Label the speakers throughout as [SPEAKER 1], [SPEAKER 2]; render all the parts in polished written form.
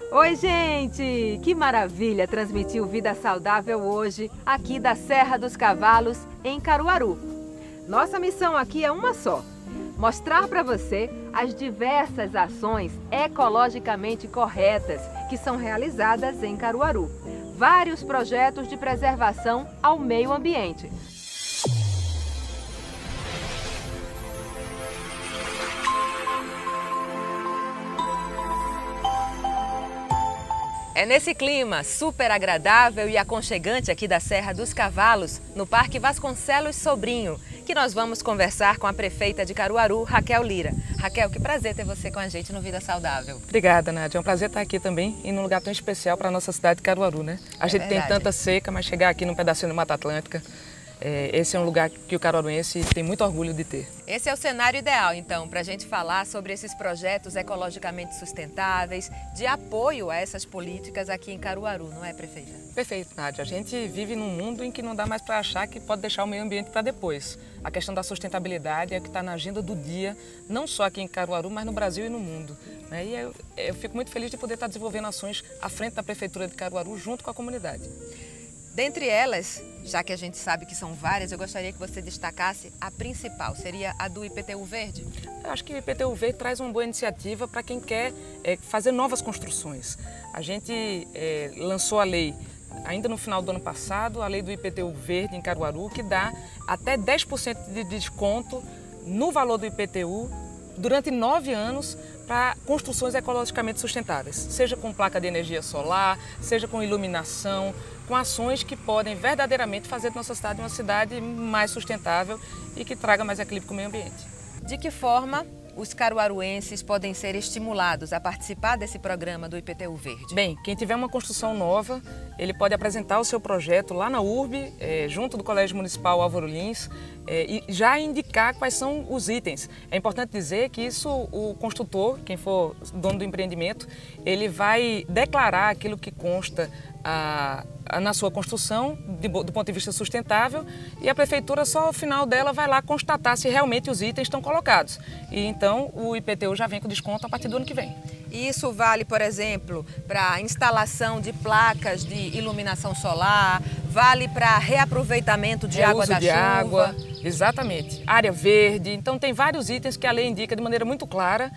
[SPEAKER 1] Oi, gente! Que maravilha transmitir o Vida Saudável hoje, aqui da Serra dos Cavalos, em Caruaru. Nossa missão aqui é uma só: mostrar para você as diversas ações ecologicamente corretas que são realizadas em Caruaru. Vários projetos de preservação ao meio ambiente. É nesse clima super agradável e aconchegante aqui da Serra dos Cavalos, no Parque Vasconcelos Sobrinho, que nós vamos conversar com a prefeita de Caruaru, Raquel Lira. Raquel, que prazer ter você com a gente no Vida Saudável.
[SPEAKER 2] Obrigada, Nádia. É um prazer estar aqui também e num lugar tão especial para a nossa cidade de Caruaru, né? A gente tem tanta seca, mas chegar aqui num pedacinho da Mata Atlântica, esse é um lugar que o caruaruense tem muito orgulho de ter.
[SPEAKER 1] Esse é o cenário ideal, então, para a gente falar sobre esses projetos ecologicamente sustentáveis, de apoio a essas políticas aqui em Caruaru, não é, prefeita?
[SPEAKER 2] Perfeito, Nádia. A gente vive num mundo em que não dá mais para achar que pode deixar o meio ambiente para depois. A questão da sustentabilidade é o que está na agenda do dia, não só aqui em Caruaru, mas no Brasil e no mundo. E eu fico muito feliz de poder estar desenvolvendo ações à frente da Prefeitura de Caruaru, junto com a comunidade.
[SPEAKER 1] Dentre elas, já que a gente sabe que são várias, eu gostaria que você destacasse a principal, seria a do IPTU Verde?
[SPEAKER 2] Eu acho que o IPTU Verde traz uma boa iniciativa para quem quer fazer novas construções. A gente lançou a lei ainda no final do ano passado, a lei do IPTU Verde em Caruaru, que dá até 10% de desconto no valor do IPTU durante 9 anos para construções ecologicamente sustentáveis, seja com placa de energia solar, seja com iluminação, com ações que podem verdadeiramente fazer da nossa cidade uma cidade mais sustentável e que traga mais equilíbrio com o meio ambiente.
[SPEAKER 1] De que forma os caruaruenses podem ser estimulados a participar desse programa do IPTU Verde?
[SPEAKER 2] Bem, quem tiver uma construção nova, ele pode apresentar o seu projeto lá na URB, junto do Colégio Municipal Álvaro Lins, e já indicar quais são os itens. É importante dizer que isso, o construtor, quem for dono do empreendimento, ele vai declarar aquilo que consta na sua construção, do ponto de vista sustentável, e a prefeitura só ao final dela vai lá constatar se realmente os itens estão colocados. E então o IPTU já vem com desconto a partir do ano que vem.
[SPEAKER 1] E isso vale, por exemplo, para a instalação de placas de iluminação solar, vale para reaproveitamento de água da chuva?
[SPEAKER 2] Água, exatamente. Área verde. Então tem vários itens que a lei indica de maneira muito clara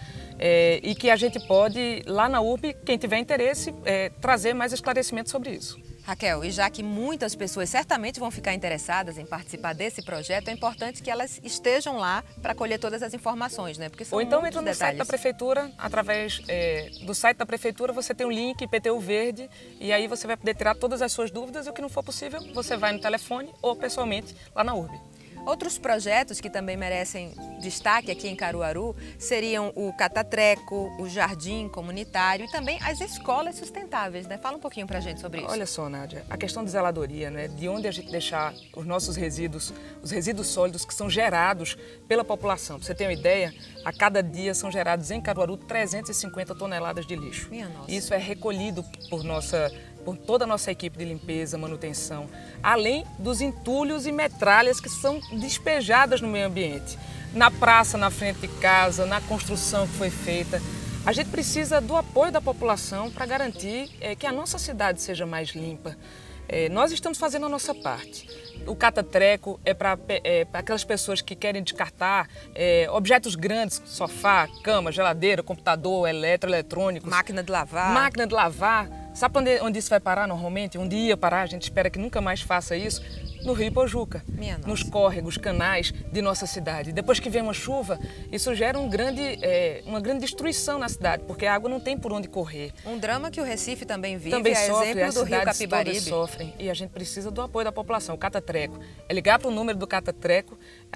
[SPEAKER 2] e que a gente pode, lá na URB, quem tiver interesse, trazer mais esclarecimentos sobre isso.
[SPEAKER 1] Raquel, e já que muitas pessoas certamente vão ficar interessadas em participar desse projeto, é importante que elas estejam lá para colher todas as informações, né? Porque são
[SPEAKER 2] Ou então
[SPEAKER 1] muitos
[SPEAKER 2] entra no
[SPEAKER 1] detalhes.
[SPEAKER 2] site da Prefeitura, através do site da Prefeitura você tem um link IPTU Verde e aí você vai poder tirar todas as suas dúvidas e o que não for possível você vai no telefone ou pessoalmente lá na URB.
[SPEAKER 1] Outros projetos que também merecem destaque aqui em Caruaru seriam o Catatreco, o Jardim Comunitário e também as escolas sustentáveis, né? Fala um pouquinho pra gente sobre isso.
[SPEAKER 2] Olha só, Nádia, a questão de zeladoria, né? De onde a gente deixar os nossos resíduos, os resíduos sólidos que são gerados pela população. Pra você ter uma ideia, a cada dia são gerados em Caruaru 350 toneladas de lixo.
[SPEAKER 1] Minha nossa.
[SPEAKER 2] Isso é recolhido por toda a nossa equipe de limpeza, manutenção, além dos entulhos e metralhas que são despejadas no meio ambiente, na praça, na frente de casa, na construção que foi feita. A gente precisa do apoio da população para garantir que a nossa cidade seja mais limpa. Nós estamos fazendo a nossa parte. O Catatreco é para aquelas pessoas que querem descartar objetos grandes, sofá, cama, geladeira, computador, eletrônicos.
[SPEAKER 1] Máquina de lavar.
[SPEAKER 2] Máquina de lavar. Sabe onde isso vai parar normalmente? Onde ia parar, a gente espera que nunca mais faça isso. No Rio Pojuca, nos córregos, canais de nossa cidade. Depois que vem uma chuva, isso gera uma grande destruição na cidade, porque a água não tem por onde correr.
[SPEAKER 1] Um drama que o Recife também vive,
[SPEAKER 2] também sofre,
[SPEAKER 1] exemplo do Rio Capibaribe.
[SPEAKER 2] Sofrem, e a gente precisa do apoio da população. O Catatreco é ligar para o número do Catatreco,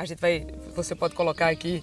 [SPEAKER 2] você pode colocar aqui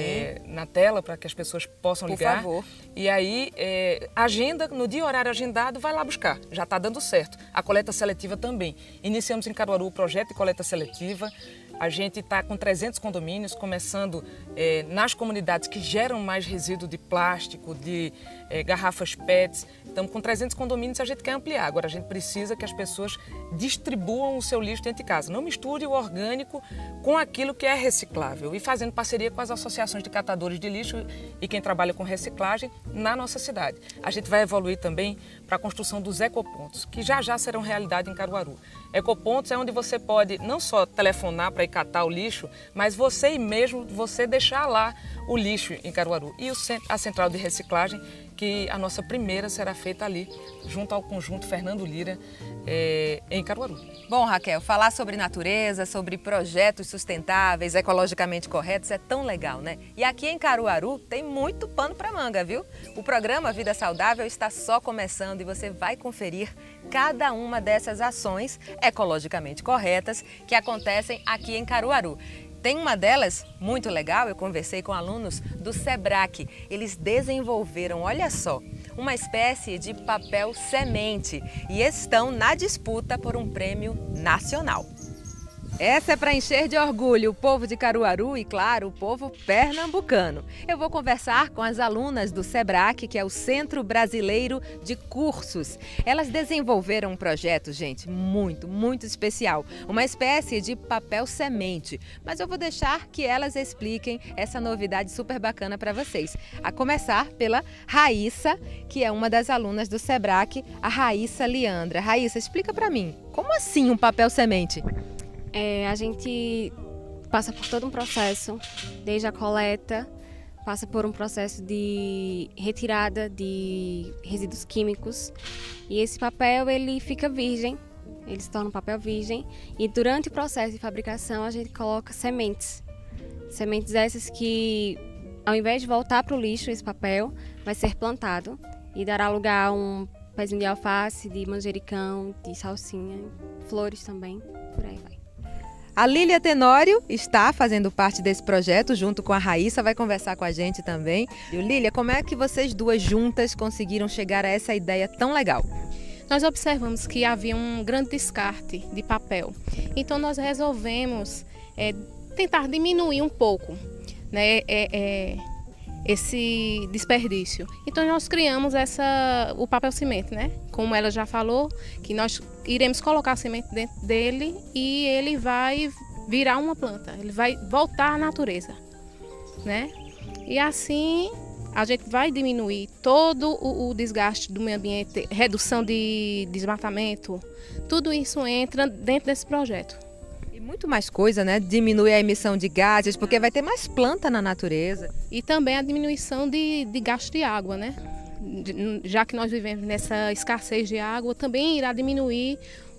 [SPEAKER 2] na tela para que as pessoas possam ligar.
[SPEAKER 1] Por favor.
[SPEAKER 2] E aí, agenda, no dia e horário agendado, vai lá buscar. Já está dando certo. A coleta seletiva também. Iniciamos em Caruaru o projeto de coleta seletiva. A gente está com 300 condomínios, começando nas comunidades que geram mais resíduo de plástico, de garrafas PETs, Estamos com 300 condomínios e a gente quer ampliar. Agora a gente precisa que as pessoas distribuam o seu lixo dentro de casa. Não misture o orgânico com aquilo que é reciclável e fazendo parceria com as associações de catadores de lixo e quem trabalha com reciclagem na nossa cidade. A gente vai evoluir também para a construção dos ecopontos, que já serão realidade em Caruaru. Ecopontos é onde você pode não só telefonar para ir catar o lixo, mas você deixar lá o lixo em Caruaru. E a central de reciclagem, que a nossa primeira será feita ali, junto ao Conjunto Fernando Lira, em Caruaru.
[SPEAKER 1] Bom, Raquel, falar sobre natureza, sobre projetos sustentáveis, ecologicamente corretos é tão legal, né? E aqui em Caruaru tem muito pano para manga, viu? O programa Vida Saudável está só começando e você vai conferir cada uma dessas ações ecologicamente corretas que acontecem aqui em Caruaru. Tem uma delas muito legal, eu conversei com alunos do SEBRAC. Eles desenvolveram, olha só, uma espécie de papel semente e estão na disputa por um prêmio nacional. Essa é para encher de orgulho o povo de Caruaru e, claro, o povo pernambucano. Eu vou conversar com as alunas do SEBRAC, que é o Centro Brasileiro de Cursos. Elas desenvolveram um projeto, gente, muito especial. Uma espécie de papel semente. Mas eu vou deixar que elas expliquem essa novidade super bacana para vocês. A começar pela Raíssa, que é uma das alunas do SEBRAC, a Raíssa Leandra. Raíssa, explica para mim, como assim um papel semente?
[SPEAKER 3] A gente passa por todo um processo, desde a coleta, passa por um processo de retirada de resíduos químicos e esse papel ele fica virgem, ele se torna um papel virgem e durante o processo de fabricação a gente coloca sementes. Sementes essas que, ao invés de voltar para o lixo, esse papel vai ser plantado e dará lugar a um pezinho de alface, de manjericão, de salsinha, flores também, por aí vai.
[SPEAKER 1] A Lília Tenório está fazendo parte desse projeto, junto com a Raíssa, vai conversar com a gente também. E Lília, como é que vocês duas juntas conseguiram chegar a essa ideia tão legal?
[SPEAKER 4] Nós observamos que havia um grande descarte de papel, então nós resolvemos tentar diminuir um pouco, né, esse desperdício. Então nós criamos o papel semente, né? Como ela já falou, que nós iremos colocar a semente dentro dele e ele vai virar uma planta, ele vai voltar à natureza, né? E assim a gente vai diminuir todo o desgaste do meio ambiente, redução de desmatamento, tudo isso entra dentro desse projeto.
[SPEAKER 1] Muito mais coisa, né? Diminuir a emissão de gases, porque vai ter mais planta na natureza.
[SPEAKER 4] E também a diminuição de gasto de água, né? Já que nós vivemos nessa escassez de água, também irá diminuir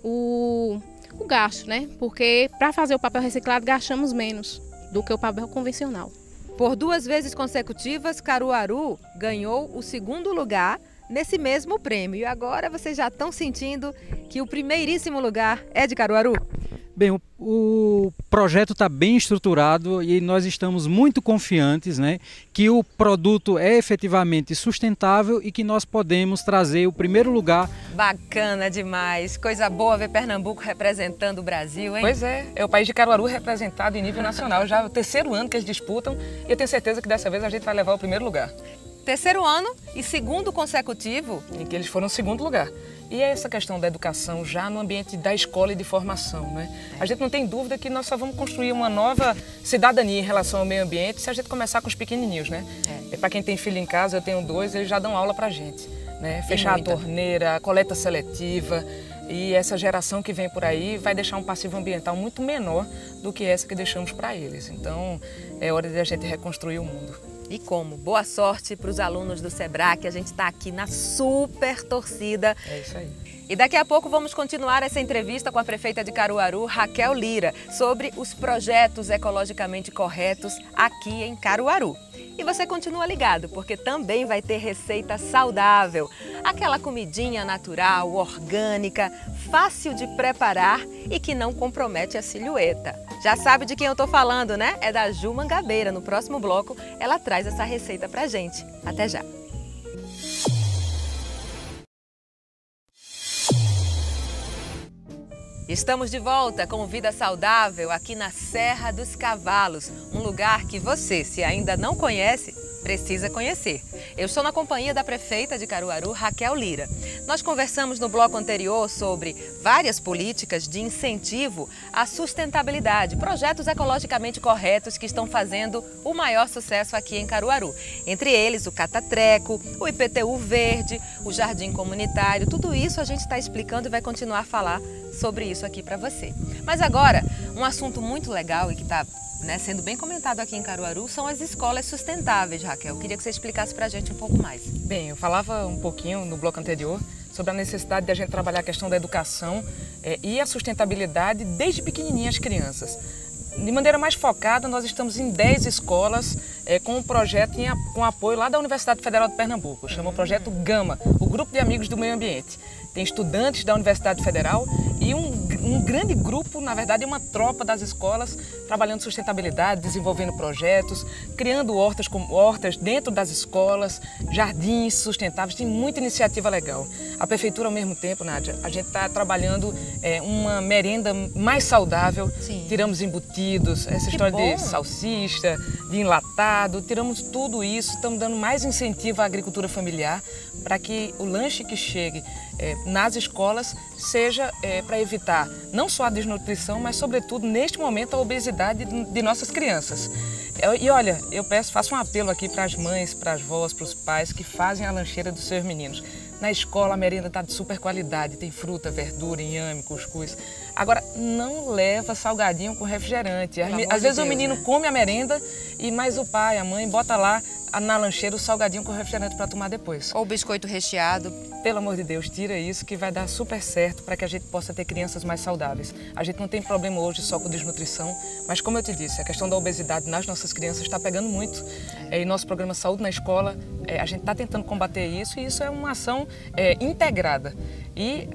[SPEAKER 4] o gasto, né? Porque para fazer o papel reciclado gastamos menos do que o papel convencional.
[SPEAKER 1] Por 2 vezes consecutivas, Caruaru ganhou o 2º lugar nesse mesmo prêmio. E agora vocês já estão sentindo que o primeiríssimo lugar é de Caruaru?
[SPEAKER 5] Bem, o projeto está bem estruturado e nós estamos muito confiantes, né, que o produto é efetivamente sustentável e que nós podemos trazer o primeiro lugar.
[SPEAKER 1] Bacana demais, coisa boa ver Pernambuco representando o Brasil, hein?
[SPEAKER 2] Pois é o país de Caruaru representado em nível nacional, já é o 3º ano que eles disputam e eu tenho certeza que dessa vez a gente vai levar o primeiro lugar.
[SPEAKER 1] 3º ano e 2º consecutivo?
[SPEAKER 2] Em que eles foram 2º lugar. E é essa questão da educação já no ambiente da escola e de formação, né? A gente não tem dúvida que nós só vamos construir uma nova cidadania em relação ao meio ambiente se a gente começar com os pequenininhos, né? Para quem tem filho em casa, eu tenho 2, eles já dão aula pra gente, né? Fechar a torneira, a coleta seletiva. E essa geração que vem por aí vai deixar um passivo ambiental muito menor do que essa que deixamos para eles. Então, é hora de a gente reconstruir o mundo.
[SPEAKER 1] E como? Boa sorte para os alunos do SEBRAC, a gente está aqui na super torcida.
[SPEAKER 2] É isso aí.
[SPEAKER 1] E daqui a pouco vamos continuar essa entrevista com a prefeita de Caruaru, Raquel Lira, sobre os projetos ecologicamente corretos aqui em Caruaru. E você continua ligado, porque também vai ter receita saudável. Aquela comidinha natural, orgânica, fácil de preparar e que não compromete a silhueta. Já sabe de quem eu tô falando, né? É da Ju Mangabeira. No próximo bloco, ela traz essa receita pra gente. Até já! Estamos de volta com Vida Saudável aqui na Serra dos Cavalos, um lugar que você, se ainda não conhece, precisa conhecer. Eu estou na companhia da prefeita de Caruaru, Raquel Lira. Nós conversamos no bloco anterior sobre várias políticas de incentivo à sustentabilidade, projetos ecologicamente corretos que estão fazendo o maior sucesso aqui em Caruaru. Entre eles, o Catatreco, o IPTU Verde, o Jardim Comunitário, tudo isso a gente está explicando e vai continuar a falar sobre isso aqui para você. Mas agora, um assunto muito legal e que está sendo bem comentado aqui em Caruaru são as escolas sustentáveis, Raquel. Eu queria que você explicasse para a gente um pouco mais.
[SPEAKER 2] Bem, eu falava um pouquinho no bloco anterior sobre a necessidade de a gente trabalhar a questão da educação e a sustentabilidade desde pequenininhas crianças. De maneira mais focada, nós estamos em 10 escolas com um projeto com apoio lá da Universidade Federal de Pernambuco. Chama o projeto Gama, o Grupo de Amigos do Meio Ambiente. Tem estudantes da Universidade Federal e um grande grupo, na verdade, uma tropa das escolas trabalhando sustentabilidade, desenvolvendo projetos, criando hortas dentro das escolas, jardins sustentáveis, tem muita iniciativa legal. A prefeitura, ao mesmo tempo, Nádia, a gente está trabalhando uma merenda mais saudável. Sim. Tiramos embutidos, essa história de salsicha, de enlatado, tiramos tudo isso, estamos dando mais incentivo à agricultura familiar para que o lanche que chegue nas escolas seja para evitar não só a desnutrição, mas sobretudo neste momento a obesidade de nossas crianças. E olha, eu faço um apelo aqui para as mães, para as vós, para os pais que fazem a lancheira dos seus meninos. Na escola a merenda está de super qualidade, tem fruta, verdura, inhame, cuscuz. Agora, não leva salgadinho com refrigerante. Às vezes o menino come a merenda e mais o pai, a mãe, bota lá na lancheira o salgadinho com refrigerante para tomar depois.
[SPEAKER 1] Ou biscoito recheado.
[SPEAKER 2] Pelo amor de Deus, tira isso que vai dar super certo para que a gente possa ter crianças mais saudáveis. A gente não tem problema hoje só com desnutrição, mas como eu te disse, a questão da obesidade nas nossas crianças está pegando muito. E nosso programa Saúde na Escola, a gente está tentando combater isso e isso é uma ação integrada. E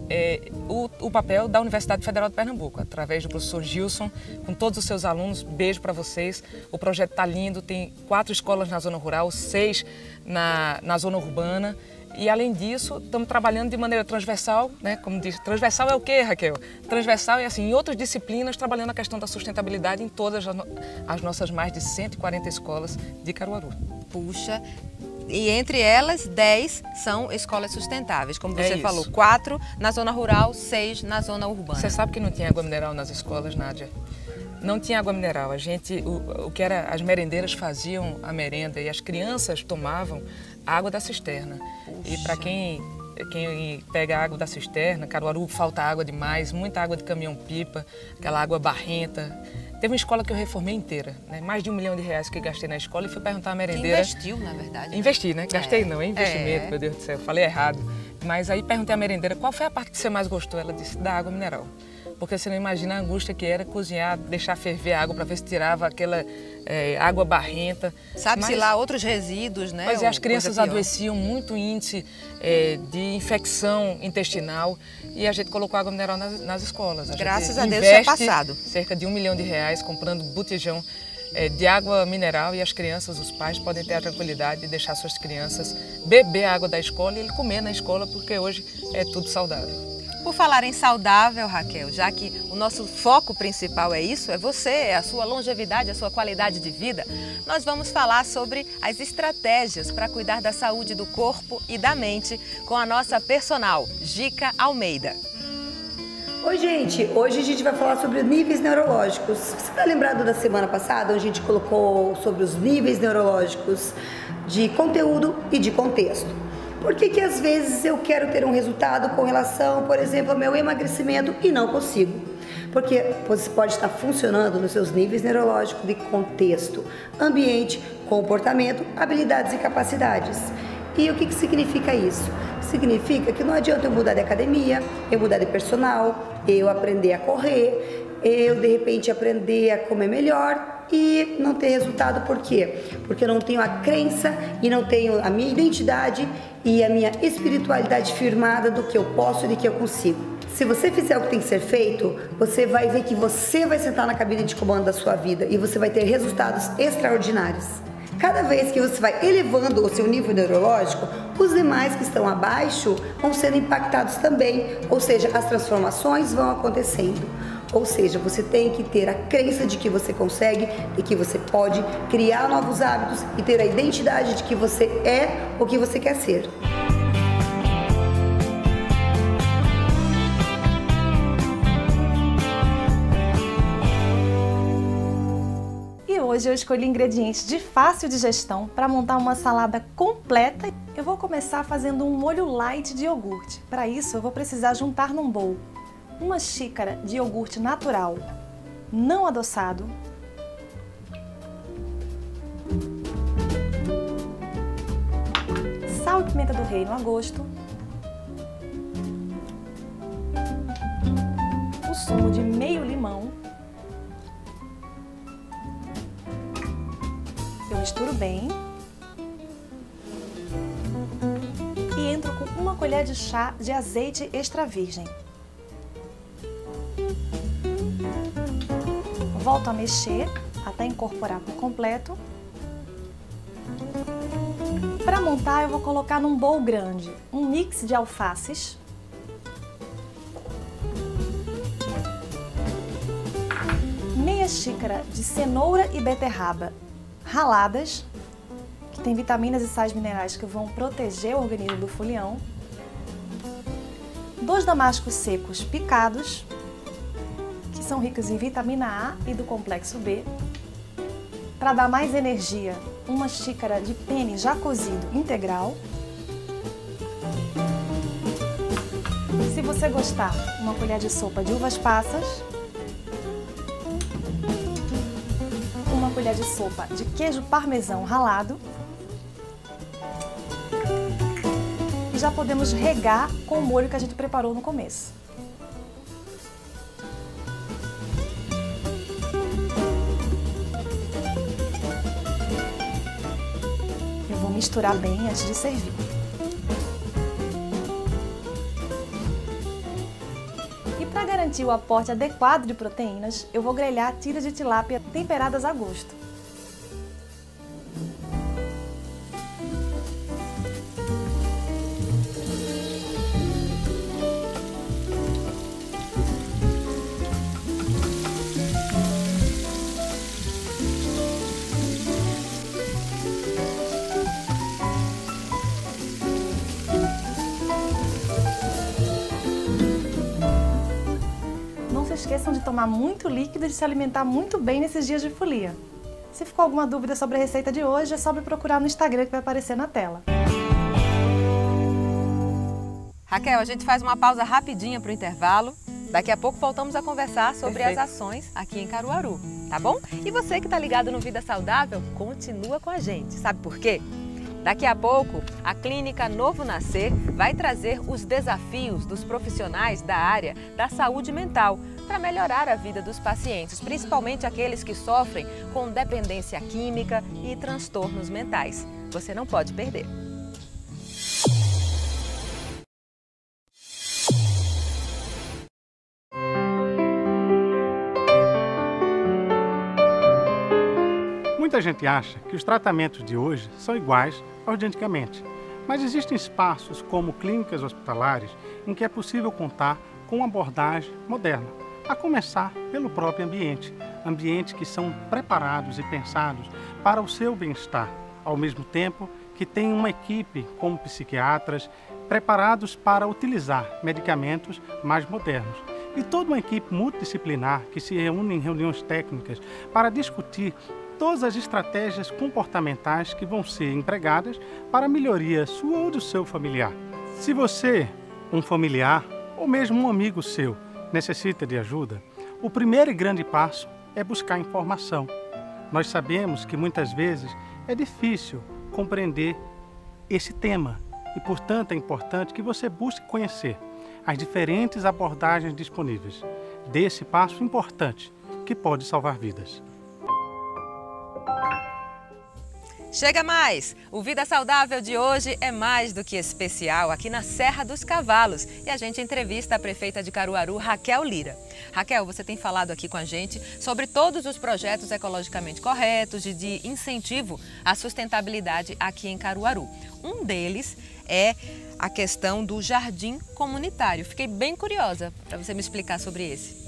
[SPEAKER 2] o papel da Universidade Federal de Pernambuco, através do professor Gilson, com todos os seus alunos, beijo para vocês. O projeto está lindo, tem 4 escolas na zona rural, 6 na zona urbana. E, além disso, estamos trabalhando de maneira transversal, né? Como diz, transversal é o quê, Raquel? Transversal é, assim, em outras disciplinas, trabalhando a questão da sustentabilidade em todas as nossas mais de 140 escolas de Caruaru.
[SPEAKER 1] Puxa, e entre elas, 10 são escolas sustentáveis. Como você falou, 4 na zona rural, 6 na zona urbana.
[SPEAKER 2] Você sabe que não tinha água mineral nas escolas, Nádia? Não tinha água mineral. O que era, as merendeiras faziam a merenda e as crianças tomavam água da cisterna. Puxa. E para quem pega água da cisterna, Caruaru falta água demais, muita água de caminhão-pipa, aquela água barrenta. Teve uma escola que eu reformei inteira, né? Mais de R$1 milhão que gastei na escola e fui perguntar à merendeira.
[SPEAKER 1] Que investiu, na verdade.
[SPEAKER 2] Investi, né? Gastei não, é investimento, meu Deus do céu, falei errado. Mas aí perguntei à merendeira qual foi a parte que você mais gostou. Ela disse, da água mineral. Porque você não imagina a angústia que era cozinhar, deixar ferver a água para ver se tirava aquela água barrenta.
[SPEAKER 1] Sabe-se lá outros resíduos, né?
[SPEAKER 2] Pois é, as crianças adoeciam, muito índice de infecção intestinal e a gente colocou água mineral nas escolas.
[SPEAKER 1] Graças a Deus isso é passado.
[SPEAKER 2] Cerca de R$1 milhão comprando botijão de água mineral e as crianças, os pais podem ter a tranquilidade de deixar suas crianças beber a água da escola e ele comer na escola, porque hoje é tudo saudável.
[SPEAKER 1] Por falar em saudável, Raquel, já que o nosso foco principal é isso, é você, é a sua longevidade, a sua qualidade de vida, nós vamos falar sobre as estratégias para cuidar da saúde do corpo e da mente com a nossa personal, Gica Almeida.
[SPEAKER 6] Oi, gente! Hoje a gente vai falar sobre os níveis neurológicos. Você está lembrado da semana passada, onde a gente colocou sobre os níveis neurológicos de conteúdo e de contexto? Por que às vezes eu quero ter um resultado com relação, por exemplo, ao meu emagrecimento e não consigo? Porque você pode estar funcionando nos seus níveis neurológicos de contexto, ambiente, comportamento, habilidades e capacidades. E o que significa isso? Significa que não adianta eu mudar de academia, eu mudar de personal, eu aprender a correr, eu de repente aprender a comer melhor e não ter resultado. Por quê? Porque eu não tenho a crença e não tenho a minha identidade e a minha espiritualidade firmada do que eu posso e do que eu consigo. Se você fizer o que tem que ser feito, você vai ver que você vai sentar na cabine de comando da sua vida e você vai ter resultados extraordinários. Cada vez que você vai elevando o seu nível neurológico, os demais que estão abaixo vão sendo impactados também, ou seja, as transformações vão acontecendo. Ou seja, você tem que ter a crença de que você consegue e que você pode criar novos hábitos e ter a identidade de que você é o que você quer ser.
[SPEAKER 7] Hoje eu escolhi ingredientes de fácil digestão para montar uma salada completa. Eu vou começar fazendo um molho light de iogurte. Para isso eu vou precisar juntar num bowl uma xícara de iogurte natural, não adoçado, sal e pimenta do reino a gosto, o sumo de meio limão. Eu misturo bem e entro com uma colher de chá de azeite extra virgem. Volto a mexer até incorporar por completo. Para montar, eu vou colocar num bowl grande um mix de alfaces, meia xícara de cenoura e beterraba raladas, que tem vitaminas e sais minerais que vão proteger o organismo do folião, 2 damascos secos picados, que são ricos em vitamina A e do complexo B. Para dar mais energia, uma xícara de penne já cozido integral. Se você gostar, uma colher de sopa de uvas passas, uma colher de sopa de queijo parmesão ralado e já podemos regar com o molho que a gente preparou no começo. Eu vou misturar bem antes de servir. Para garantir o aporte adequado de proteínas, eu vou grelhar tiras de tilápia temperadas a gosto. Esqueçam de tomar muito líquido e de se alimentar muito bem nesses dias de folia. Se ficou alguma dúvida sobre a receita de hoje, é só me procurar no Instagram que vai aparecer na tela.
[SPEAKER 1] Raquel, a gente faz uma pausa rapidinha para o intervalo. Daqui a pouco voltamos a conversar sobre as ações aqui em Caruaru, tá bom? E você que está ligado no Vida Saudável, continua com a gente. Sabe por quê? Daqui a pouco, a Clínica Novo Nascer vai trazer os desafios dos profissionais da área da saúde mental para melhorar a vida dos pacientes, principalmente aqueles que sofrem com dependência química e transtornos mentais. Você não pode perder.
[SPEAKER 8] Muita gente acha que os tratamentos de hoje são iguais aos de antigamente, mas existem espaços como clínicas hospitalares em que é possível contar com uma abordagem moderna, a começar pelo próprio ambiente, ambientes que são preparados e pensados para o seu bem-estar, ao mesmo tempo que tem uma equipe como psiquiatras preparados para utilizar medicamentos mais modernos. E toda uma equipe multidisciplinar que se reúne em reuniões técnicas para discutir todas as estratégias comportamentais que vão ser empregadas para a melhoria sua ou do seu familiar. Se você, um familiar ou mesmo um amigo seu, necessita de ajuda, o primeiro e grande passo é buscar informação. Nós sabemos que muitas vezes é difícil compreender esse tema e, portanto, é importante que você busque conhecer as diferentes abordagens disponíveis. Dê esse passo importante que pode salvar vidas.
[SPEAKER 1] Chega mais! O Vida Saudável de hoje é mais do que especial aqui na Serra dos Cavalos e a gente entrevista a prefeita de Caruaru, Raquel Lira. Raquel, você tem falado aqui com a gente sobre todos os projetos ecologicamente corretos e de incentivo à sustentabilidade aqui em Caruaru. Um deles é a questão do jardim comunitário. Fiquei bem curiosa para você me explicar sobre esse.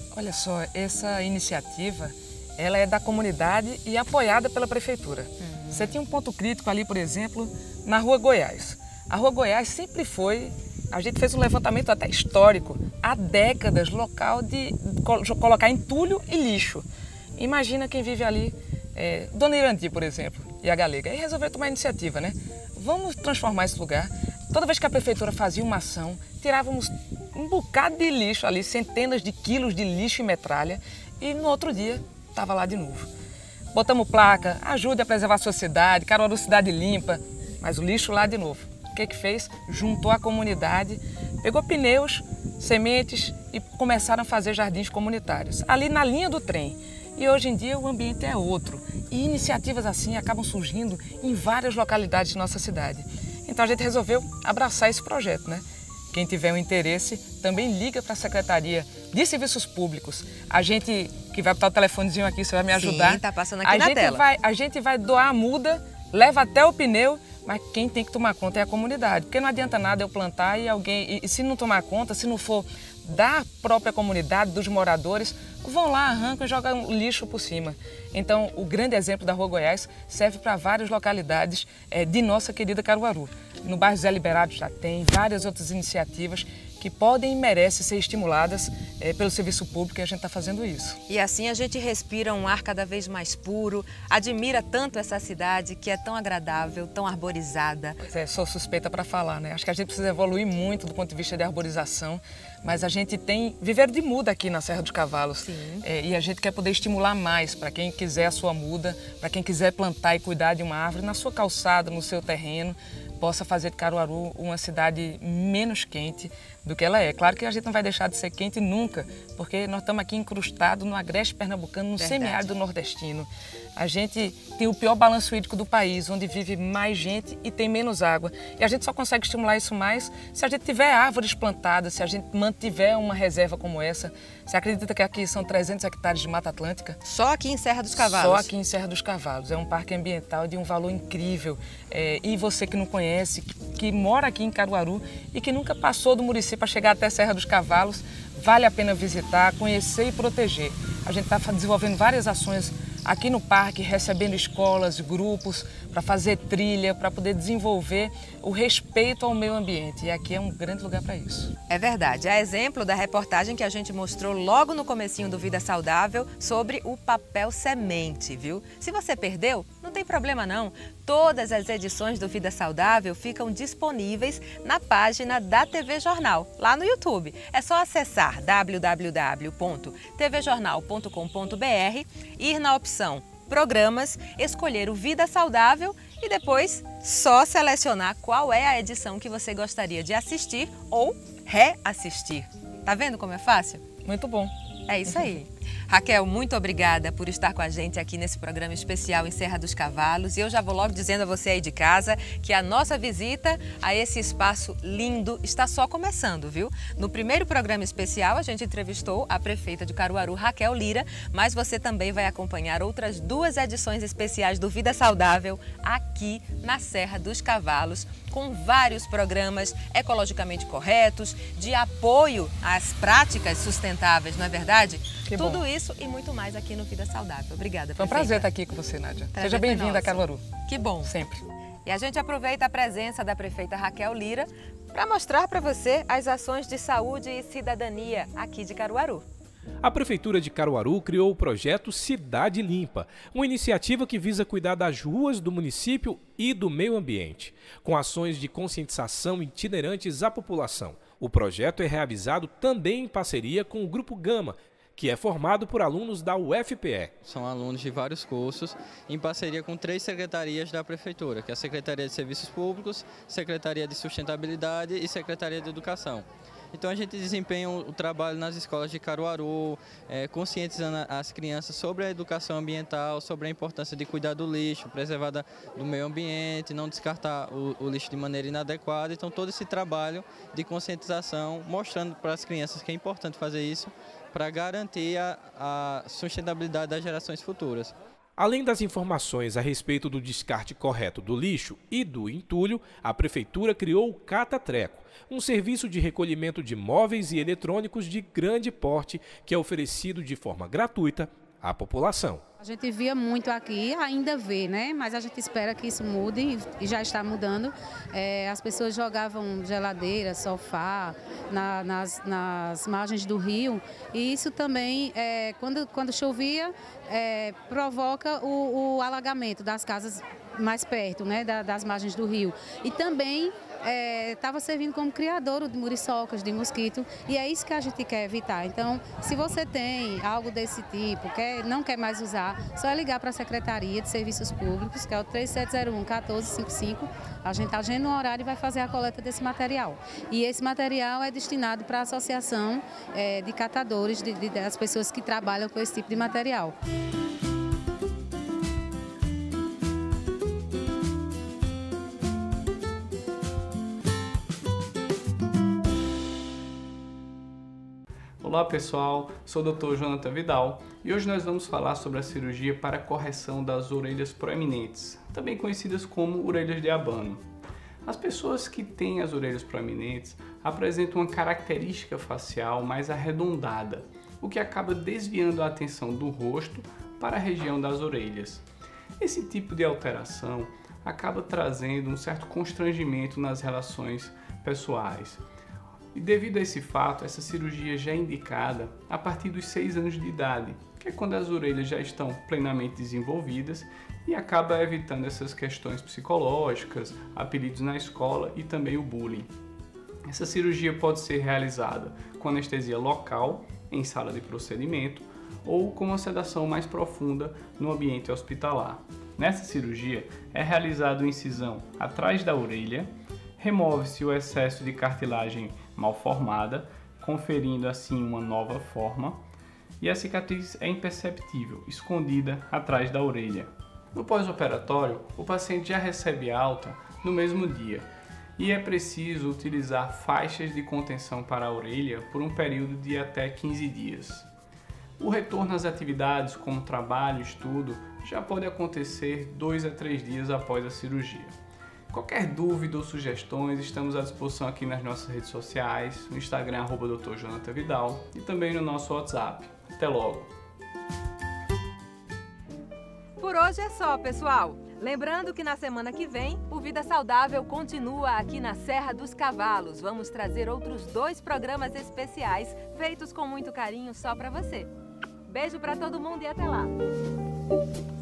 [SPEAKER 2] Olha só, essa iniciativa, ela é da comunidade e apoiada pela prefeitura. Você tinha um ponto crítico ali, por exemplo, na Rua Goiás. A Rua Goiás sempre foi, a gente fez um levantamento até histórico, há décadas, local de colocar entulho e lixo. Imagina quem vive ali, Dona Irandi, por exemplo, e a Galega. E resolveram tomar iniciativa, né? Vamos transformar esse lugar. Toda vez que a prefeitura fazia uma ação, tirávamos um bocado de lixo ali, centenas de quilos de lixo e metralha, e no outro dia estava lá de novo. Botamos placa, ajude a preservar a sua cidade, Caruaru cidade limpa, mas o lixo lá de novo. O que fez? Juntou a comunidade, pegou pneus, sementes e começaram a fazer jardins comunitários, ali na linha do trem. E hoje em dia o ambiente é outro, e iniciativas assim acabam surgindo em várias localidades de nossa cidade. Então a gente resolveu abraçar esse projeto, né? Quem tiver um interesse também liga para a Secretaria de Serviços Públicos. A gente, que vai botar o telefonezinho aqui, você vai me ajudar.
[SPEAKER 1] Sim, tá passando aqui na tela.
[SPEAKER 2] A gente vai doar a muda, leva até o pneu, mas quem tem que tomar conta é a comunidade. Porque não adianta nada eu plantar e alguém, e se não tomar conta, se não for da própria comunidade, dos moradores, vão lá, arrancam e jogam lixo por cima. Então, o grande exemplo da Rua Goiás serve para várias localidades de nossa querida Caruaru. No bairro Zé Liberado já tem várias outras iniciativas que podem e merecem ser estimuladas pelo serviço público, e a gente está fazendo isso.
[SPEAKER 1] E assim a gente respira um ar cada vez mais puro, admira tanto essa cidade que é tão agradável, tão arborizada.
[SPEAKER 2] Pois é, sou suspeita para falar, né? Acho que a gente precisa evoluir muito do ponto de vista de arborização, mas a gente tem viveiro de muda aqui na Serra dos Cavalos.
[SPEAKER 1] Sim.
[SPEAKER 2] E a gente quer poder estimular mais para quem quiser a sua muda, para quem quiser plantar e cuidar de uma árvore na sua calçada, no seu terreno, possa fazer de Caruaru uma cidade menos quente do que ela é. Claro que a gente não vai deixar de ser quente nunca, porque nós estamos aqui incrustados no agreste pernambucano, no semiárido nordestino. A gente tem o pior balanço hídrico do país, onde vive mais gente e tem menos água. E a gente só consegue estimular isso mais se a gente tiver árvores plantadas, se a gente mantiver uma reserva como essa. Você acredita que aqui são 300 hectares de Mata Atlântica?
[SPEAKER 1] Só aqui em Serra dos Cavalos?
[SPEAKER 2] Só aqui em Serra dos Cavalos. É um parque ambiental de um valor incrível. E você que não conhece, que mora aqui em Caruaru e que nunca passou do município para chegar até Serra dos Cavalos, vale a pena visitar, conhecer e proteger. A gente está desenvolvendo várias ações aqui no parque, recebendo escolas, grupos, para fazer trilha, para poder desenvolver o respeito ao meio ambiente. E aqui é um grande lugar para isso.
[SPEAKER 1] É verdade. É exemplo da reportagem que a gente mostrou logo no comecinho do Vida Saudável sobre o papel semente, viu? Se você perdeu, não tem problema não. Todas as edições do Vida Saudável ficam disponíveis na página da TV Jornal, lá no YouTube. É só acessar www.tvjornal.com.br, ir na opção Programas, escolher o Vida Saudável e depois só selecionar qual é a edição que você gostaria de assistir ou reassistir. Tá vendo como é fácil?
[SPEAKER 2] Muito bom.
[SPEAKER 1] É isso aí. Raquel, muito obrigada por estar com a gente aqui nesse programa especial em Serra dos Cavalos. E eu já vou logo dizendo a você aí de casa que a nossa visita a esse espaço lindo está só começando, viu? No primeiro programa especial a gente entrevistou a prefeita de Caruaru, Raquel Lira, mas você também vai acompanhar outras 2 edições especiais do Vida Saudável aqui na Serra dos Cavalos, com vários programas ecologicamente corretos, de apoio às práticas sustentáveis, não é verdade? Tudo isso e muito mais aqui no Vida Saudável. Obrigada, prefeita.
[SPEAKER 2] Foi um prazer estar aqui com você, Nádia. Seja bem-vinda a Caruaru.
[SPEAKER 1] Que bom.
[SPEAKER 2] Sempre.
[SPEAKER 1] E a gente aproveita a presença da prefeita Raquel Lira para mostrar para você as ações de saúde e cidadania aqui de Caruaru.
[SPEAKER 9] A Prefeitura de Caruaru criou o projeto Cidade Limpa, uma iniciativa que visa cuidar das ruas do município e do meio ambiente, com ações de conscientização itinerantes à população. O projeto é realizado também em parceria com o Grupo Gama, que é formado por alunos da UFPE.
[SPEAKER 10] São alunos de vários cursos, em parceria com 3 secretarias da Prefeitura, que é a Secretaria de Serviços Públicos, Secretaria de Sustentabilidade e Secretaria de Educação. Então a gente desempenha o trabalho nas escolas de Caruaru, conscientizando as crianças sobre a educação ambiental, sobre a importância de cuidar do lixo, preservar do meio ambiente, não descartar o lixo de maneira inadequada. Então todo esse trabalho de conscientização, mostrando para as crianças que é importante fazer isso, para garantir a sustentabilidade das gerações futuras.
[SPEAKER 9] Além das informações a respeito do descarte correto do lixo e do entulho, a Prefeitura criou o Cata-Treco, um serviço de recolhimento de móveis e eletrônicos de grande porte que é oferecido de forma gratuita à população.
[SPEAKER 11] A gente via muito aqui, ainda vê, né? Mas a gente espera que isso mude e já está mudando. As pessoas jogavam geladeira, sofá nas margens do rio e isso também, quando chovia, provoca o alagamento das casas mais perto, né, das margens do rio. E também estava servindo como criadouro de muriçocas, de mosquito, e é isso que a gente quer evitar. Então, se você tem algo desse tipo, não quer mais usar, só é ligar para a Secretaria de Serviços Públicos, que é o 3701-1455, a gente agenda um horário e vai fazer a coleta desse material. E esse material é destinado para a associação de catadores, das pessoas que trabalham com esse tipo de material.
[SPEAKER 12] Olá pessoal, sou o Dr. Jonathan Vidal e hoje nós vamos falar sobre a cirurgia para a correção das orelhas proeminentes, também conhecidas como orelhas de abano. As pessoas que têm as orelhas proeminentes apresentam uma característica facial mais arredondada, o que acaba desviando a atenção do rosto para a região das orelhas. Esse tipo de alteração acaba trazendo um certo constrangimento nas relações pessoais. E devido a esse fato, essa cirurgia já é indicada a partir dos 6 anos de idade, que é quando as orelhas já estão plenamente desenvolvidas e acaba evitando essas questões psicológicas, apelidos na escola e também o bullying. Essa cirurgia pode ser realizada com anestesia local, em sala de procedimento, ou com uma sedação mais profunda no ambiente hospitalar. Nessa cirurgia é realizada uma incisão atrás da orelha, remove-se o excesso de cartilagem mal formada, conferindo assim uma nova forma, e a cicatriz é imperceptível, escondida atrás da orelha. No pós-operatório, o paciente já recebe alta no mesmo dia e é preciso utilizar faixas de contenção para a orelha por um período de até 15 dias. O retorno às atividades como trabalho e estudo já pode acontecer 2 a 3 dias após a cirurgia. Qualquer dúvida ou sugestões, estamos à disposição aqui nas nossas redes sociais, no Instagram @Dr. Jonathan Vidal e também no nosso WhatsApp. Até logo!
[SPEAKER 1] Por hoje é só, pessoal! Lembrando que na semana que vem, o Vida Saudável continua aqui na Serra dos Cavalos. Vamos trazer outros 2 programas especiais, feitos com muito carinho só para você. Beijo para todo mundo e até lá!